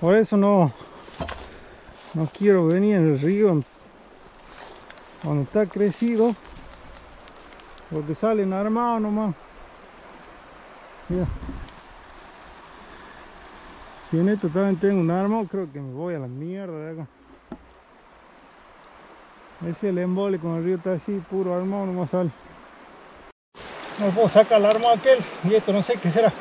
Por eso no quiero venir en el río cuando está crecido, porque salen armados nomás. Mira, si en esto también tengo un arma, creo que me voy a la mierda de acá. Ese es el embole, con el río está así, puro armado nomás sale. No puedo sacar el arma aquel, y esto no sé qué será.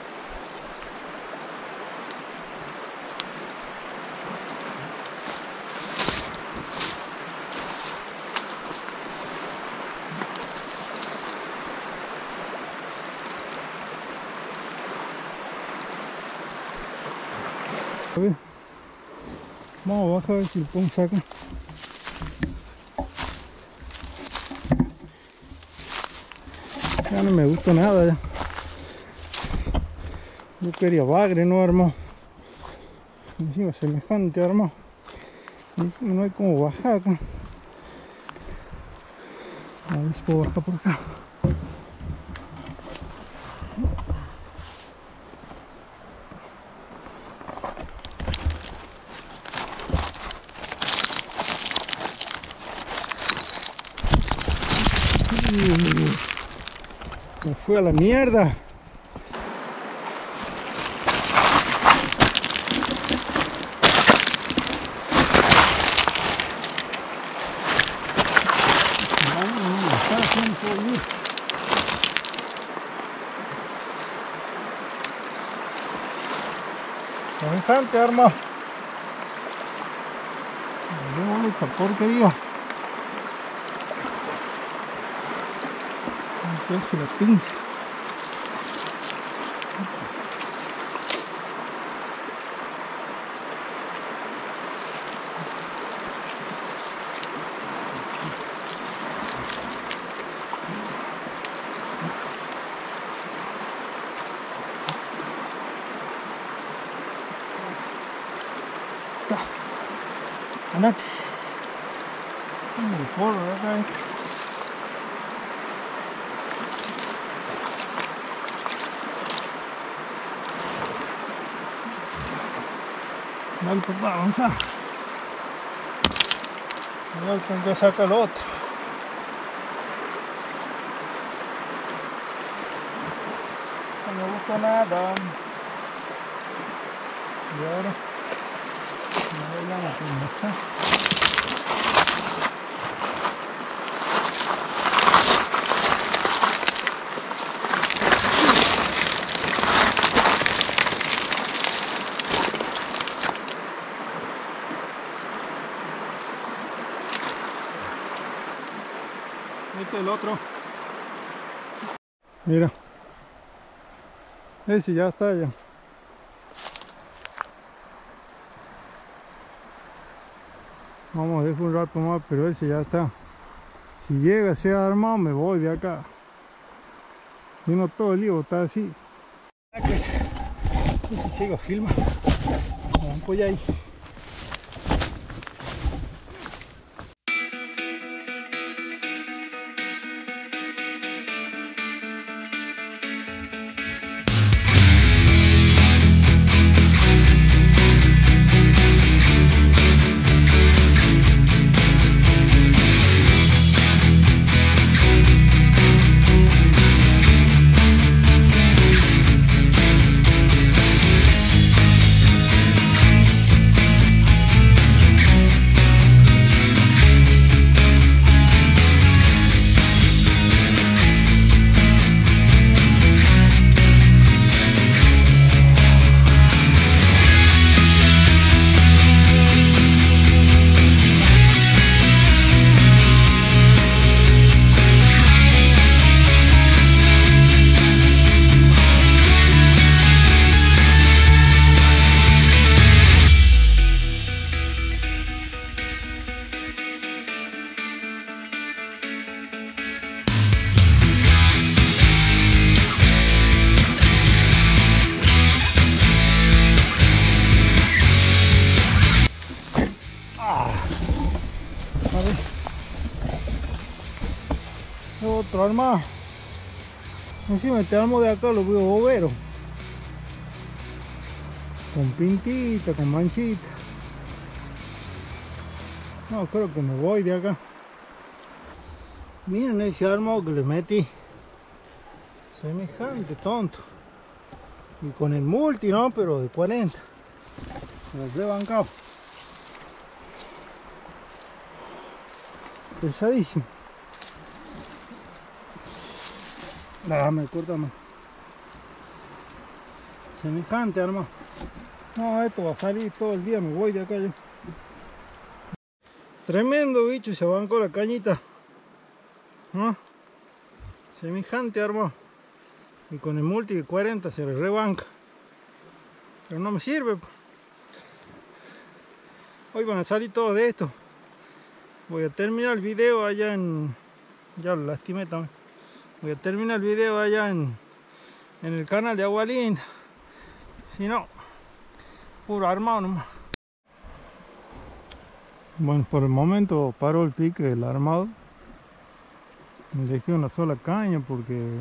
A ver, vamos a bajar a ver si lo podemos sacar. Ya no me gusta nada ya. Yo quería bagre, no armado. Encima semejante armado. Encima no hay como bajar acá. A ver si puedo bajar por acá. Me fui a la mierda. Semejante arma. No, esta porquería. Que la pinza. Andate. Me corro de acá. Dale, papá, avanza. No alcancé a sacar el otro. No me gusta nada. Y ahora me voy a la pinza. Este es el otro. Mira. Ese ya está ya. Vamos a dejar un rato más, pero ese ya está. Si llega a ser armado, me voy de acá. Y no todo el lío está así. Ese sigue a filmar. Pues ahí. Otro arma. Encima este arma de acá lo veo bobero. con pintita, con manchita. No, creo que me voy de acá. Miren ese armado que le metí. Semejante tonto. Y con el multi, ¿no? Pero de 40. Me lo he bancado. Pesadísimo. Dame, córtame. Semejante armado. No, esto va a salir todo el día. Me voy de acá yo. Tremendo bicho, se bancó la cañita. ¿No? Semejante armado. Y con el multi de 40 se le rebanca. Pero no me sirve. Hoy van a salir todos de esto. Voy a terminar el video allá en... Ya lo lastimé también. Voy a terminar el video allá en el canal de Agua Linda. Si no, puro armado nomás. Bueno, por el momento paró el pique del armado. Me dejé una sola caña porque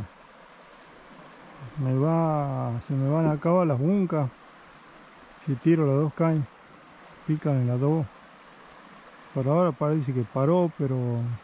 se me van a acabar las buncas si tiro las dos cañas. Pican en las dos. Por ahora parece que paró, pero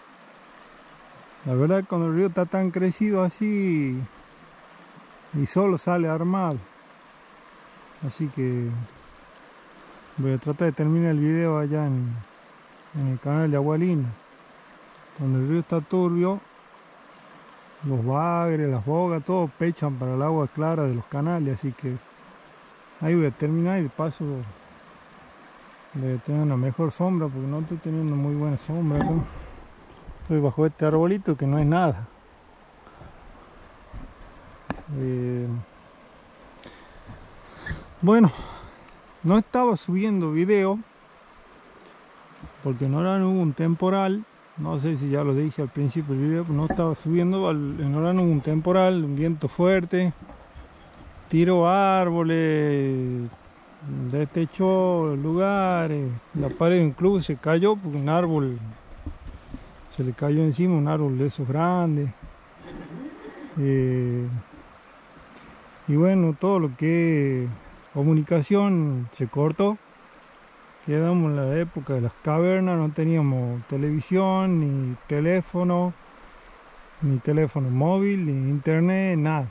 la verdad cuando el río está tan crecido así y solo sale armado, así que voy a tratar de terminar el video allá en el canal de Agua Linda. Cuando el río está turbio, los bagres, las bogas, todo pechan para el agua clara de los canales, así que ahí voy a terminar y de paso voy a tener una mejor sombra porque no estoy teniendo muy buena sombra acá. Estoy bajo este arbolito que no es nada. Bueno, no estaba subiendo video porque en Orán hubo un temporal. No sé si ya lo dije al principio del video, pero no estaba subiendo. En Orán hubo un temporal, un viento fuerte, tiró árboles, destechó lugares, la pared incluso se cayó porque un árbol se le cayó encima, un árbol de esos grandes. Y bueno, todo lo que es comunicación se cortó. Quedamos en la época de las cavernas, no teníamos televisión, ni teléfono móvil, ni internet, nada.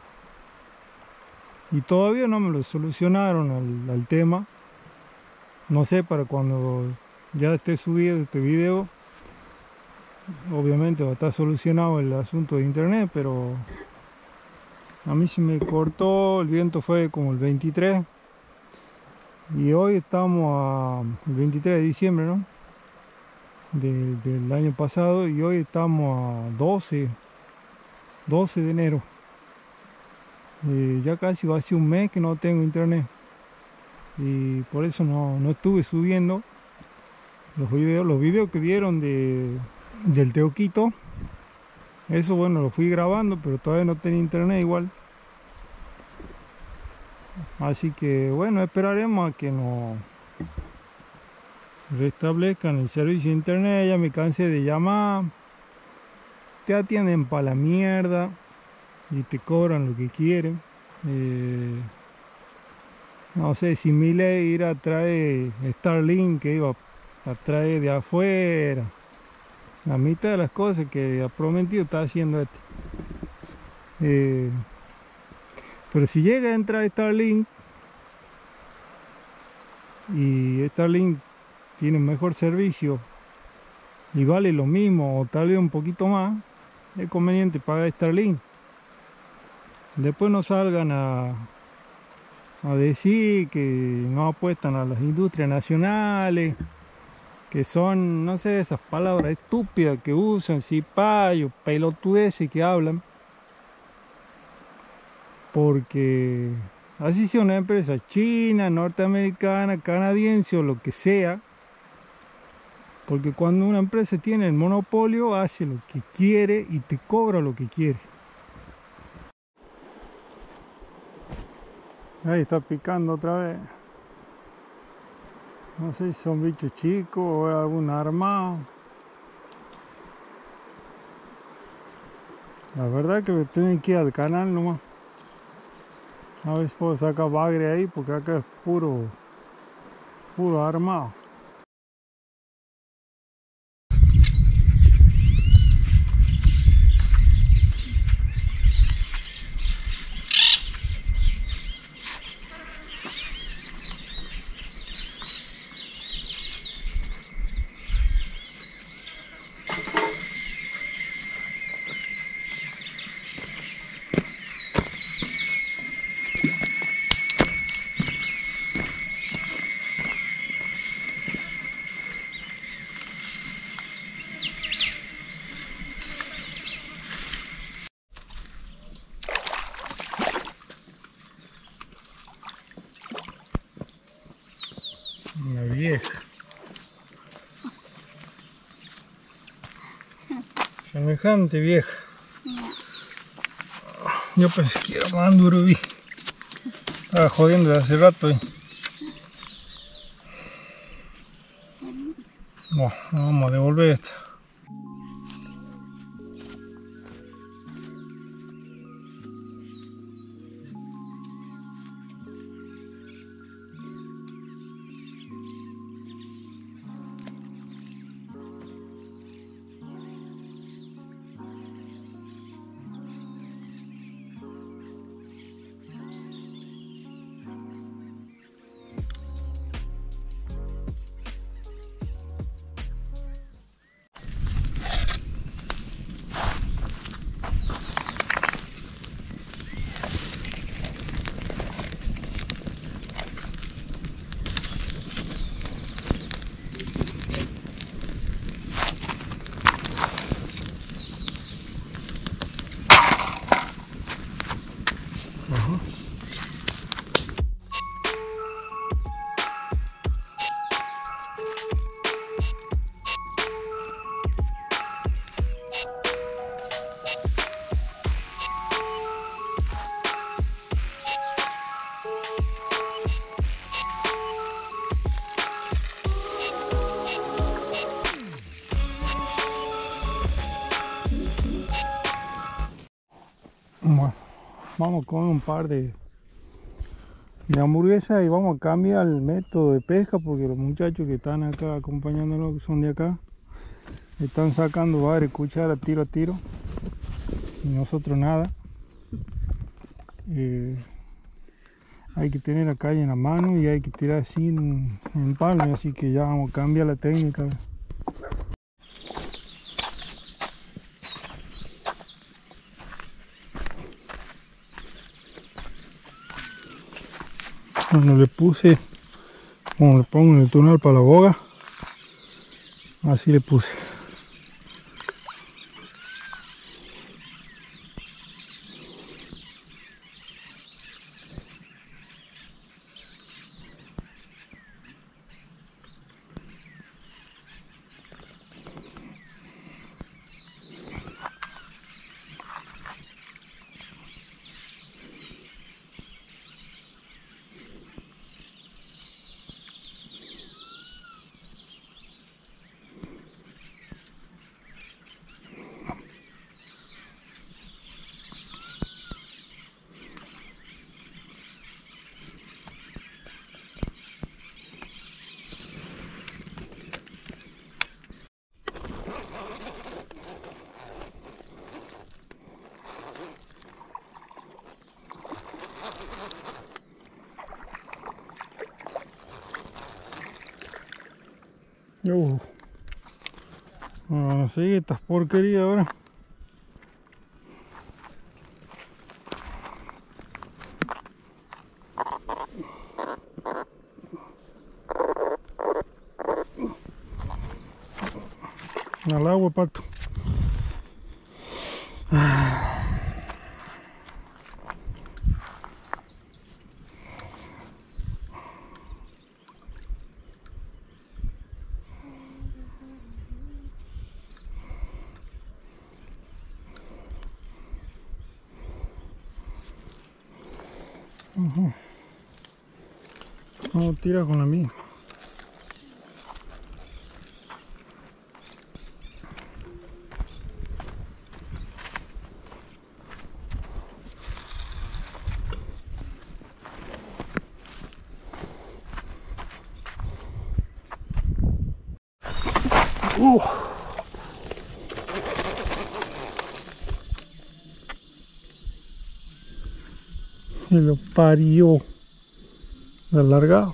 Y todavía no me lo solucionaron al tema. No sé, para cuando ya esté subido este video, obviamente va a estar solucionado el asunto de internet, pero a mí se me cortó, el viento fue como el 23. Y hoy estamos el 23 de diciembre, ¿no? Del año pasado, y hoy estamos a 12 de enero. Ya casi va a ser un mes que no tengo internet. Y por eso no estuve subiendo los videos que vieron del Teoquito. Eso bueno, lo fui grabando, pero todavía no tenía internet igual. Así que bueno, esperaremos a que nos restablezcan el servicio de internet. Ya me cansé de llamar. Te atienden para la mierda y te cobran lo que quieren. No sé si Milei irá a traer Starlink, que iba a traer de afuera. La mitad de las cosas que ha prometido está haciendo este. Pero si llega a entrar Starlink y Starlink tiene un mejor servicio y vale lo mismo o tal vez un poquito más, es conveniente pagar Starlink. Después no salgan a decir que no apuestan a las industrias nacionales, que son, no sé, esas palabras estúpidas que usan, cipayos, pelotudeces que hablan, porque así sea una empresa china, norteamericana, canadiense o lo que sea, porque cuando una empresa tiene el monopolio hace lo que quiere y te cobra lo que quiere. Ahí está picando otra vez. No sé si son bichos chicos o es algún armado. La verdad que me tengo que ir al canal nomás. A ver si puedo sacar bagre ahí porque acá es puro armado. Una vieja. Semejante vieja. Yo pensé que era más duro, vi. Estaba jodiendo de hace rato. Bueno, vamos a devolver esta. Bueno, vamos con un par de hamburguesas y vamos a cambiar el método de pesca porque los muchachos que están acá acompañándonos, que son de acá, están sacando varias cucharas tiro a tiro y nosotros nada. Hay que tener la caña en la mano y hay que tirar sin empalme, así que ya vamos a cambiar la técnica. Bueno, le puse, como le pongo en el túnel para la boga, así le puse. Bueno, sí, estas porquerías ahora. Al agua, pato. Vamos a tirar con la misma. Y lo parió. Alargado.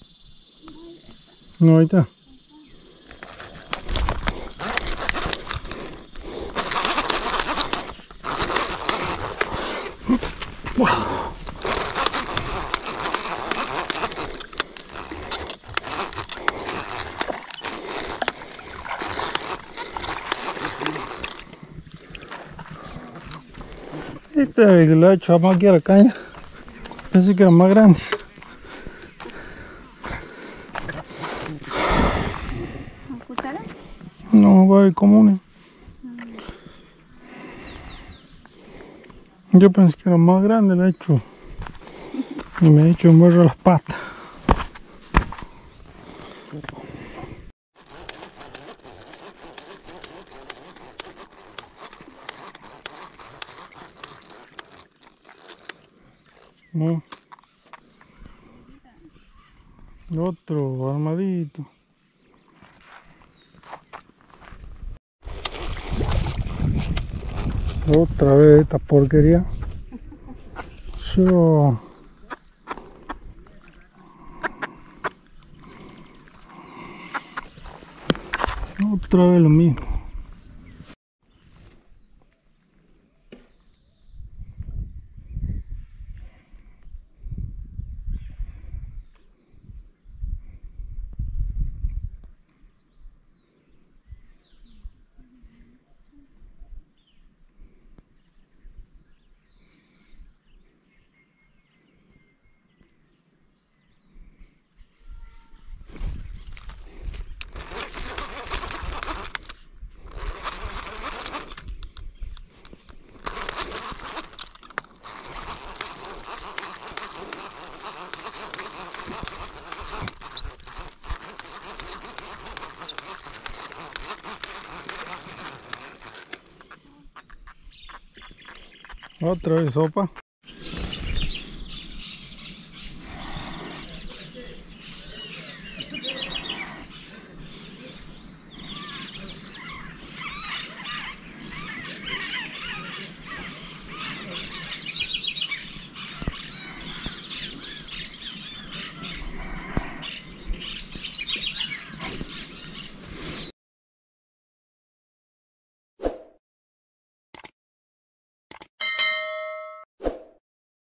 No, ahí está. Este es el que lo ha hecho más aquí a la caña. Pensé que era más grande. ¿Con cuchara? No, va a ver comunes. Yo pensé que era más grande, lo he hecho. Y me he hecho en morro las patas. No. Otro armadito. Otra vez esta porquería. Yo... Otra vez lo mismo. Otra vez sopa.